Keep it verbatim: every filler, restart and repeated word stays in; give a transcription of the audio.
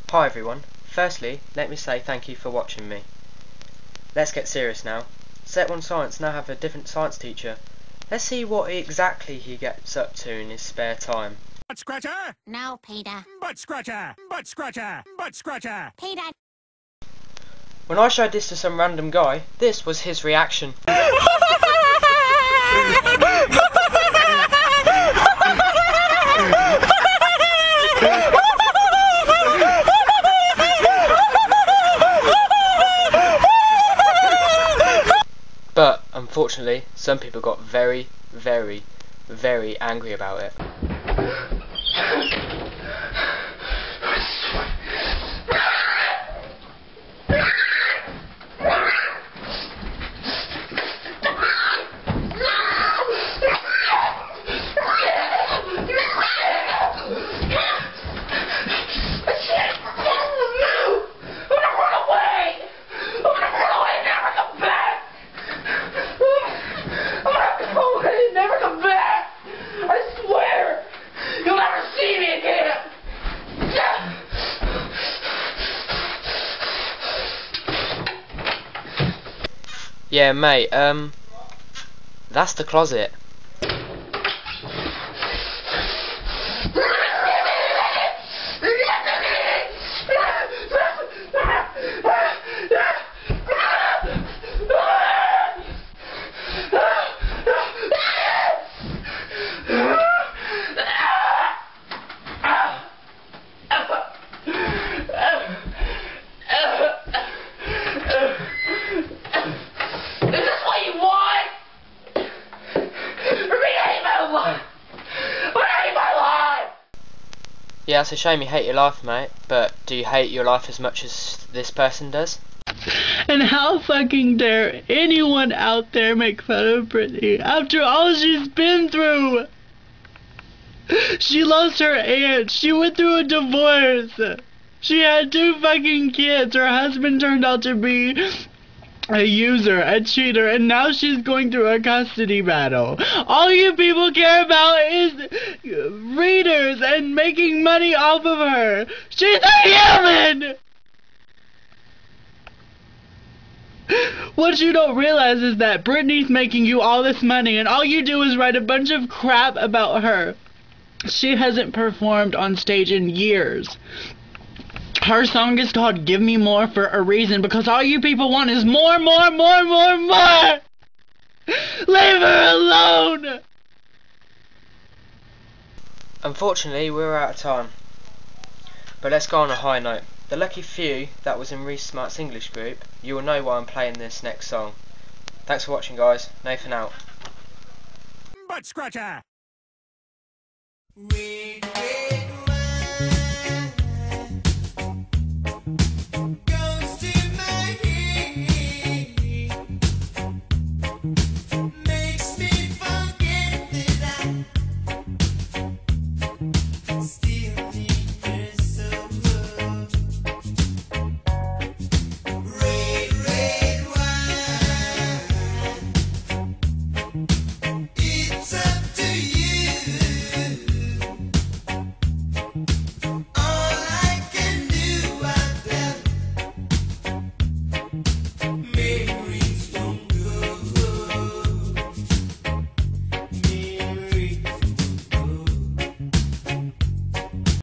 Hi everyone, firstly let me say thank you for watching me. Let's get serious now. Set one Science now have a different science teacher. Let's see what exactly he gets up to in his spare time. Butt scratcher? No, Peter. Butt scratcher! Butt scratcher! Butt scratcher! Peter. When I showed this to some random guy, this was his reaction. But, unfortunately, some people got very, very, very angry about it. Yeah, mate, um, that's the closet. Yeah, it's a shame you hate your life, mate, but do you hate your life as much as this person does? And how fucking dare anyone out there make fun of Britney after all she's been through? She lost her aunt, she went through a divorce, she had two fucking kids, her husband turned out to be a user, a cheater, and now she's going through a custody battle. All you people care about is readers and making money off of her. She's a human! What you don't realize is that Britney's making you all this money and all you do is write a bunch of crap about her. She hasn't performed on stage in years. Her song is called Give Me More for a reason, because all you people want is more, more, more, more, more! Leave her alone! Unfortunately, we're out of time. But let's go on a high note. The lucky few that was in Reece Smart's English group, you will know why I'm playing this next song. Thanks for watching, guys. Nathan out. Butt scratcher! We